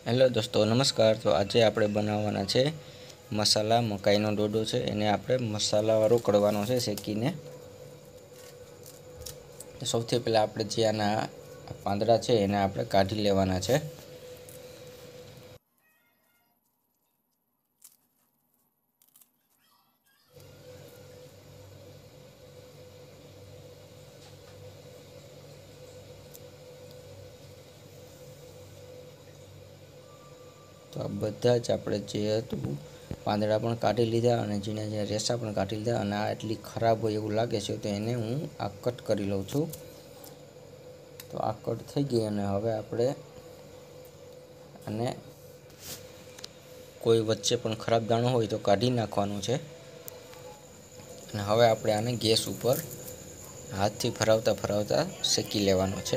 Hello દોસ્તો, નમસ્કાર। તો આજે આપણે બનાવવાના છે મસાલા મકાઈનો ડોડો છે। એને આપણે મસાલાવાળો કડવાનો છે શેકીને। સૌથી પહેલાં આપણે જે આના પાંદડા છે એને આપણે કાઢી લેવાના છે। તો આ બધા જ આપણે જે હતું પાંદડા પણ કાઢી લીધા અને ઝીણા ઝીણા રેસા પણ કાઢી લીધા। અને આ એટલી ખરાબ હોય એવું લાગે છે તો એને હું આ કટ કરી લઉં છું। તો આ કટ થઈ ગઈ અને હવે આપણે અને કોઈ વચ્ચે પણ ખરાબ દાણો હોય તો કાઢી નાખવાનો છે। અને હવે આપણે આને ગેસ ઉપર હાથથી ફરાવતા ફરાવતા શેકી લેવાનો છે।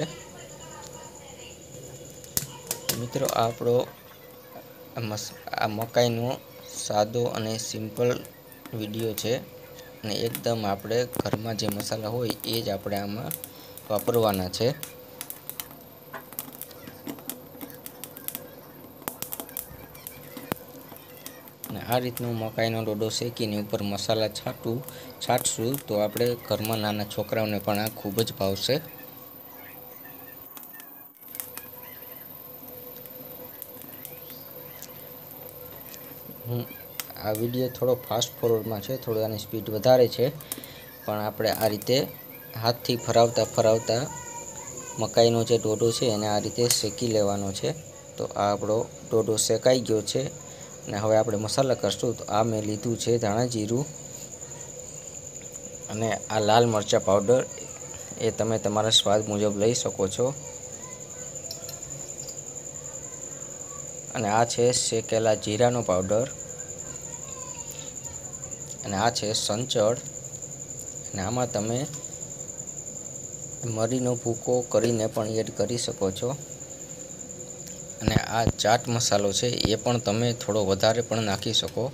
મિત્રો આપણો આ મકાઈનો સાદો અને સિમ્પલ વિડીયો છે। અને એકદમ આપણે ઘરમાં જે મસાલા હોય એ જ આપણે આમાં વાપરવાના છે। અને આ રીતનો મકાઈનો ડોડો શેકીને ઉપર મસાલા છાંટશું તો આપણે ઘરમાં નાના છોકરાઓને પણ આ ખૂબ જ ભાવશે। આ વિડીયો થોડો ફાસ્ટ ફોરવર્ડમાં છે, થોડી આની સ્પીડ વધારે છે, પણ આપણે આ રીતે હાથથી ફરાવતા ફરાવતા મકાઈનો જે ડોડો છે એને આ રીતે શેકી લેવાનો છે। તો આ આપણો ડોડો શેકાઈ ગયો છે। અને હવે આપણે મસાલા કરશું। તો આ મેં લીધું છે ધાણા જીરું અને આ લાલ મરચાં પાવડર, એ તમે તમારા સ્વાદ મુજબ લઈ શકો છો। અને આ છે શેકેલા જીરાનો પાવડર અને આ છે સંચળ। અને આમાં તમે મરીનો ભૂકો કરીને પણ એડ કરી શકો છો। અને આ ચાટ મસાલો છે એ પણ તમે થોડો વધારે પણ નાખી શકો।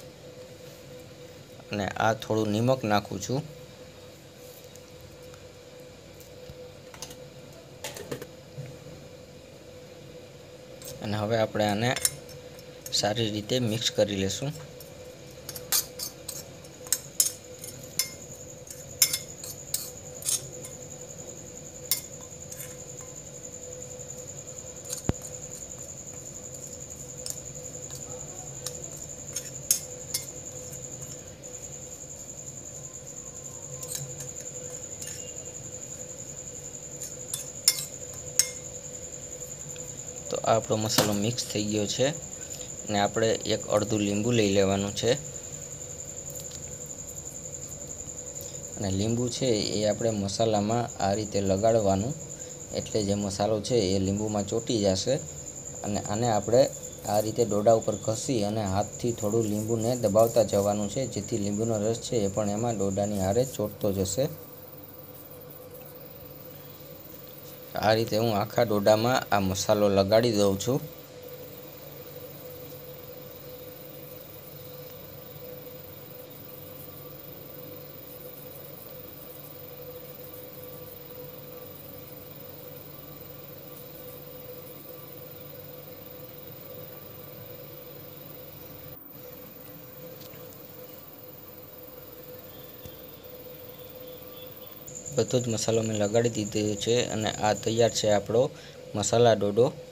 અને આ થોડું નિમક નાખું છું। અને હવે આપણે આને સારી રીતે મિક્સ કરી લેશું। તો આ આપણો મસાલો મિક્સ થઈ ગયો છે। અને આપણે એક અડધું લીંબુ લઈ લેવાનું છે। અને લીંબુ છે એ આપણે મસાલામાં આ રીતે લગાડવાનું, એટલે જે મસાલો છે એ લીંબુમાં ચોંટી જશે। અને આને આપણે આ રીતે ડોડા ઉપર ઘસી અને હાથથી થોડું લીંબુને દબાવતા જવાનું છે, જેથી લીંબુનો રસ છે એ પણ એમાં ડોડાની હારે ચોંટતો જશે। આ રીતે હું આખા ડોડામાં આ મસાલો લગાડી દઉં છું। બધો જ મસાલો મેં લગાડી દીધો છે અને આ તૈયાર છે આપણો મસાલા ડોડો।